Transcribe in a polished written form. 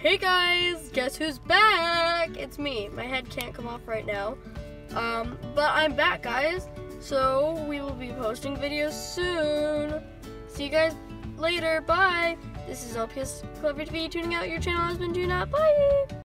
Hey guys, guess who's back? It's me. My head can't come off right now. But I'm back, guys. So we will be posting videos soon. See you guys later. Bye. This is LPS Clever TV tuning out. Your channel has been tuned out. Bye.